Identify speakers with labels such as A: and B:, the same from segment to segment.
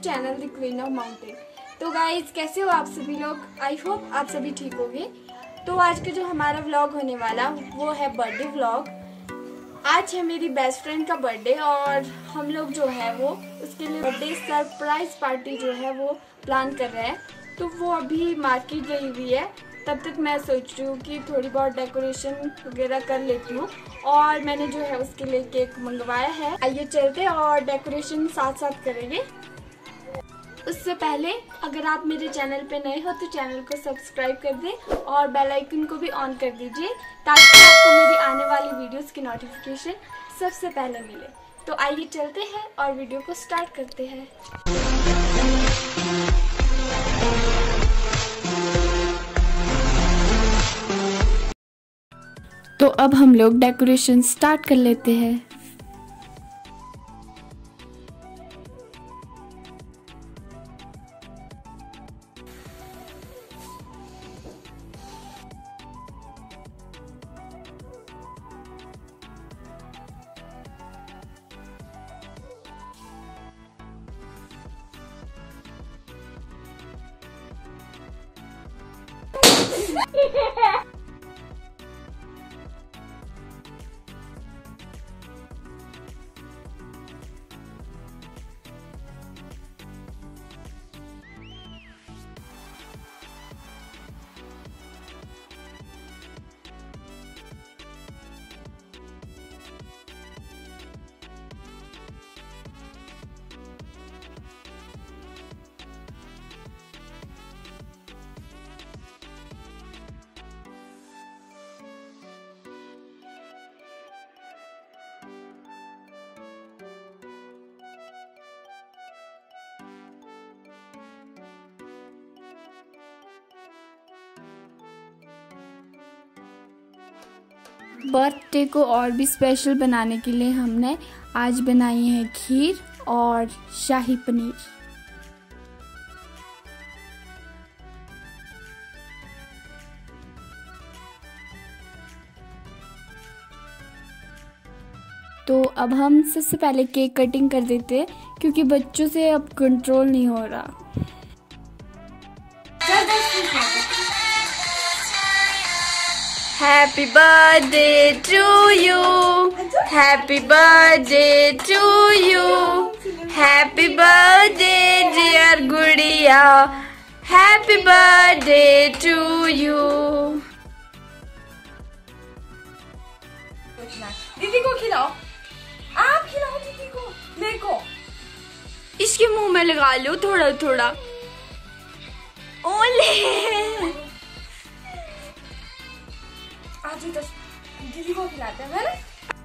A: Channel the queen of mountain. तो guys कैसे हो आप सभी लोग? आई होप आप सभी ठीक होंगे। तो आज का जो हमारा व्लॉग होने वाला वो है बर्थडे व्लॉग। आज है मेरी बेस्ट फ्रेंड का बर्थडे और हम लोग जो है वो उसके लिए बर्थडे सरप्राइज पार्टी जो है वो प्लान कर रहे हैं। तो वो अभी मार्केट गई हुई है, तब तक मैं सोच रही हूँ कि थोड़ी बहुत डेकोरेशन वगैरह कर लेती हूँ और मैंने जो है उसके लिए केक मंगवाया है। आइए चलते और डेकोरेशन साथ साथ करेंगे। उससे पहले अगर आप मेरे चैनल पे नए हो तो चैनल को सब्सक्राइब कर दें और बेल आइकन को भी ऑन कर दीजिए ताकि आपको मेरी आने वाली वीडियोस की नोटिफिकेशन सबसे पहले मिले। तो आइए चलते हैं और वीडियो को स्टार्ट करते हैं। तो अब हम लोग डेकोरेशन स्टार्ट कर लेते हैं। बर्थडे को और भी स्पेशल बनाने के लिए हमने आज बनाई है खीर और शाही पनीर। तो अब हम सबसे पहले केक कटिंग कर देते हैं क्योंकि बच्चों से अब कंट्रोल नहीं हो रहा। Happy birthday to you, happy birthday to you, happy birthday dear गुड़िया, happy birthday to you।
B: दीदी को खिलाओ, आप खिलाओ दीदी को। देखो
A: इसके मुंह में लगा लो थोड़ा थोड़ा। ओले
B: आज ही तो दीदी को खिलाते हैं ना।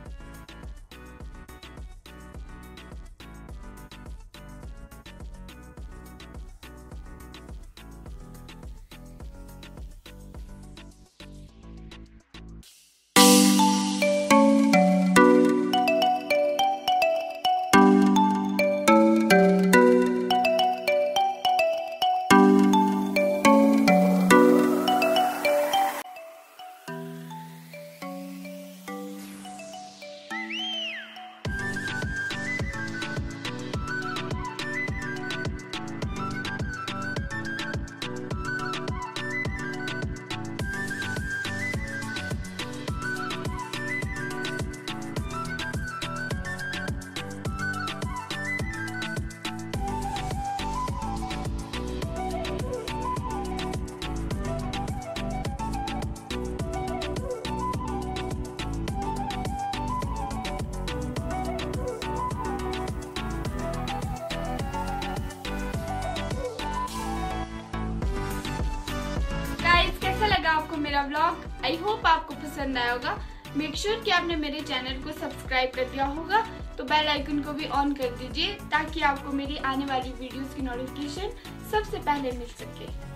A: कैसा लगा आपको मेरा व्लॉग? आई होप आपको पसंद आया होगा। मेक श्योर कि आपने मेरे चैनल को सब्सक्राइब कर दिया होगा, तो बेल आइकन को भी ऑन कर दीजिए ताकि आपको मेरी आने वाली वीडियोस की नोटिफिकेशन सबसे पहले मिल सके।